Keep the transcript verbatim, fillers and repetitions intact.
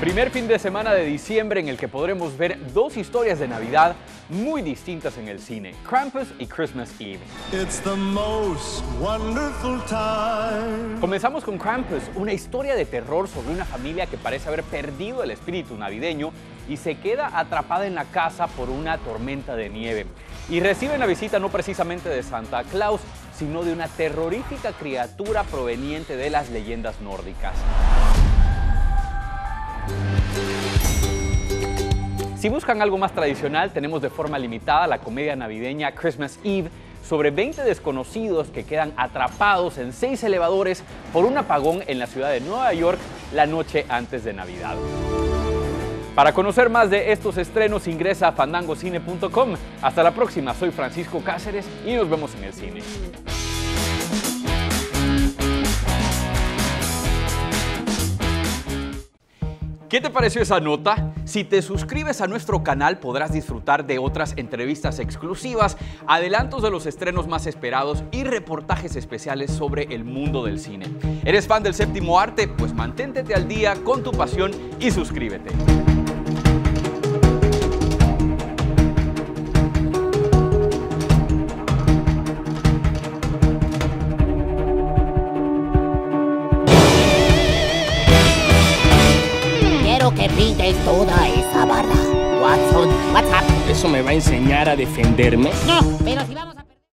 Primer fin de semana de diciembre en el que podremos ver dos historias de Navidad muy distintas en el cine, Krampus y Christmas Eve. It's the most wonderful time. Comenzamos con Krampus, una historia de terror sobre una familia que parece haber perdido el espíritu navideño y se queda atrapada en la casa por una tormenta de nieve. Y reciben la visita no precisamente de Santa Claus, sino de una terrorífica criatura proveniente de las leyendas nórdicas. Si buscan algo más tradicional, tenemos de forma limitada la comedia navideña Christmas Eve, sobre veinte desconocidos que quedan atrapados en seis elevadores por un apagón en la ciudad de Nueva York la noche antes de Navidad. Para conocer más de estos estrenos, ingresa a fandango cine punto com. Hasta la próxima, soy Francisco Cáceres y nos vemos en el cine. ¿Qué te pareció esa nota? Si te suscribes a nuestro canal podrás disfrutar de otras entrevistas exclusivas, adelantos de los estrenos más esperados y reportajes especiales sobre el mundo del cine. ¿Eres fan del séptimo arte? Pues mantente al día con tu pasión y suscríbete. Que pintes toda esa barra. Watson, what's up? ¿Eso me va a enseñar a defenderme? No, pero si vamos a...